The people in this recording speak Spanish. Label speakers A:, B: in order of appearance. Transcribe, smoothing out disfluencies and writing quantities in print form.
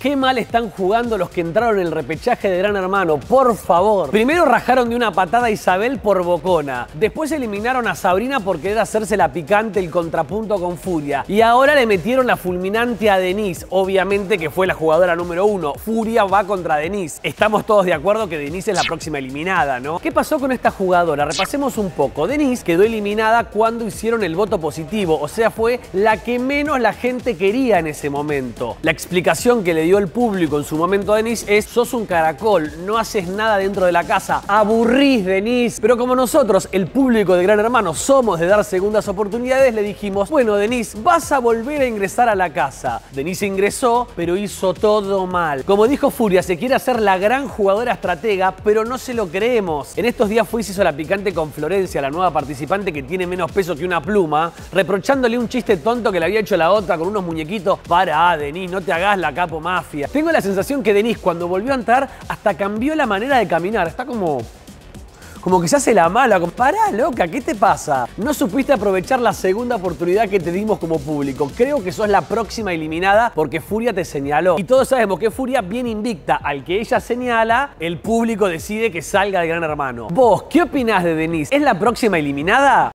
A: Qué mal están jugando los que entraron en el repechaje de Gran Hermano, por favor. Primero rajaron de una patada a Isabel por bocona. Después eliminaron a Sabrina por querer hacerse la picante el contrapunto con Furia. Y ahora le metieron la fulminante a Denise. Obviamente que fue la jugadora número 1. Furia va contra Denise. Estamos todos de acuerdo que Denise es la próxima eliminada, ¿no? ¿Qué pasó con esta jugadora? Repasemos un poco. Denise quedó eliminada cuando hicieron el voto positivo. O sea, fue la que menos la gente quería en ese momento. La explicación que le dio el público en su momento a Denise es: sos un caracol, no haces nada dentro de la casa, aburrís, Denise. Pero como nosotros, el público de Gran Hermano, somos de dar segundas oportunidades, le dijimos: bueno, Denise, vas a volver a ingresar a la casa. Denise ingresó, pero hizo todo mal. Como dijo Furia, se quiere hacer la gran jugadora estratega, pero no se lo creemos. En estos días fue y se hizo la picante con Florencia, la nueva participante que tiene menos peso que una pluma, reprochándole un chiste tonto que le había hecho la otra con unos muñequitos. Pará, Denise, no te hagas la capo mafia. Tengo la sensación que Denise, cuando volvió a entrar, hasta cambió la manera de caminar. Está como que se hace la mala. Pará, loca, ¿qué te pasa? No supiste aprovechar la segunda oportunidad que te dimos como público. Creo que sos la próxima eliminada porque Furia te señaló. Y todos sabemos que Furia viene invicta. Al que ella señala, el público decide que salga de Gran Hermano. Vos, ¿qué opinás de Denise? ¿Es la próxima eliminada?